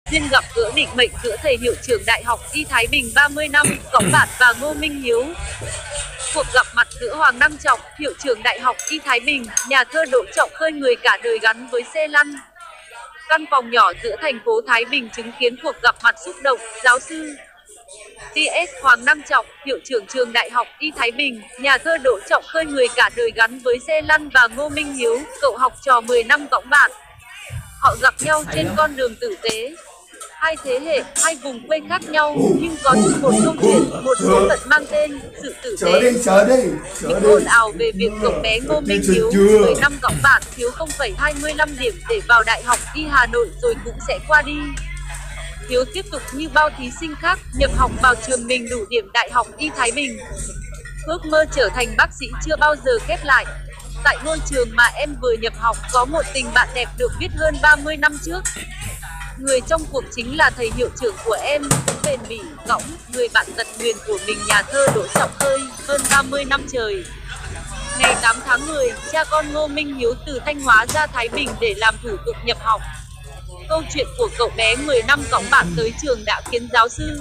Duyên gặp gỡ định mệnh giữa thầy hiệu trưởng Đại học Y Thái Bình 30 năm, Cõng Bạt và Ngô Minh Hiếu. Cuộc gặp mặt giữa Hoàng Đăng Trọng, hiệu trưởng Đại học Y Thái Bình, nhà thơ Đỗ Trọng Khơi người cả đời gắn với xe lăn. Căn phòng nhỏ giữa thành phố Thái Bình chứng kiến cuộc gặp mặt xúc động. Giáo sư T.S. Hoàng Đăng Trọng, hiệu trưởng trường Đại học Y Thái Bình, nhà thơ Đỗ Trọng Khơi người cả đời gắn với xe lăn và Ngô Minh Hiếu, cậu học trò 10 năm Cõng Bạt. Họ gặp nhau trên con đường tử tế. Hai thế hệ, hai vùng quê khác nhau, nhưng có chung một câu chuyện, một số phận mang tên sự tử tế. Những ồn ào về việc cậu bé Ngô Minh Hiếu, 10 năm Cõng Bạt, thiếu 0,25 điểm để vào Đại học Y Hà Nội rồi cũng sẽ qua đi. Hiếu tiếp tục như bao thí sinh khác, nhập học vào trường mình đủ điểm Đại học Y Thái Bình. Ước mơ trở thành bác sĩ chưa bao giờ khép lại. Tại ngôi trường mà em vừa nhập học có một tình bạn đẹp được viết hơn 30 năm trước. Người trong cuộc chính là thầy hiệu trưởng của em, bền bỉ, cõng, người bạn tật nguyền của mình nhà thơ Đỗ Trọng Khơi, hơn 30 năm trời. Ngày 8 tháng 10, cha con Ngô Minh Hiếu từ Thanh Hóa ra Thái Bình để làm thủ tục nhập học. Câu chuyện của cậu bé 10 năm Cõng Bạt tới trường đã khiến giáo sư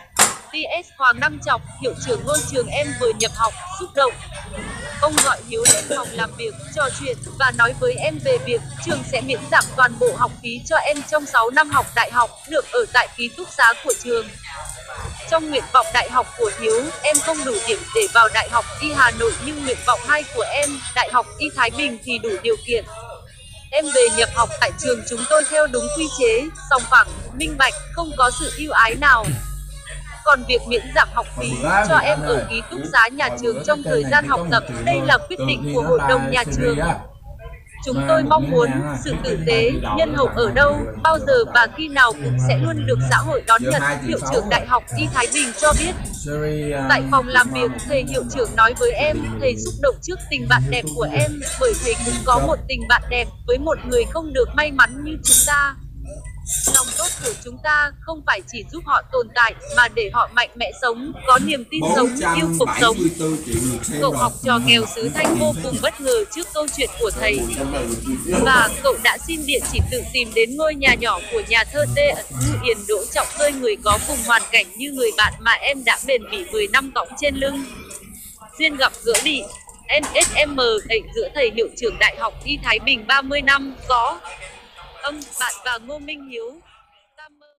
T.S. Hoàng Đăng Trọng, hiệu trưởng ngôi trường em vừa nhập học, xúc động. Ông gọi Hiếu lên phòng làm việc, trò chuyện và nói với em về việc trường sẽ miễn giảm toàn bộ học phí cho em trong 6 năm học đại học, được ở tại ký túc xá của trường. Trong nguyện vọng đại học của Hiếu, em không đủ điểm để vào Đại học Y Hà Nội, nhưng nguyện vọng 2 của em, Đại học Y Thái Bình thì đủ điều kiện. Em về nhập học tại trường chúng tôi theo đúng quy chế, sòng phẳng, minh bạch, không có sự ưu ái nào. Còn việc miễn giảm học phí cho em ở ký túc xá nhà trường trong thời gian học tập, đây là quyết định của hội đồng nhà trường. Chúng tôi mong muốn sự tử tế, nhân hậu ở đâu, bao giờ và khi nào cũng sẽ luôn được xã hội đón nhận, hiệu trưởng Đại học Y Thái Bình cho biết. Tại phòng làm việc, thầy hiệu trưởng nói với em, thầy xúc động trước tình bạn đẹp của em, bởi thầy cũng có một tình bạn đẹp với một người không được may mắn như chúng ta. Lòng tốt của chúng ta không phải chỉ giúp họ tồn tại, mà để họ mạnh mẽ sống, có niềm tin sống, yêu cuộc sống. Cậu học trò nghèo xứ Thanh vô cùng bất ngờ trước câu chuyện của thầy. Và cậu đã xin địa chỉ tự tìm đến ngôi nhà nhỏ của nhà thơ T.S. Hiền Đỗ Trọng Khơi, người có cùng hoàn cảnh như người bạn mà em đã bền bỉ 10 năm cõng trên lưng. Duyên gặp gỡ đi NSM đẩy giữa thầy hiệu trưởng Đại học Y Thái Bình 30 năm, có ông, bạn và Ngô Minh Hiếu.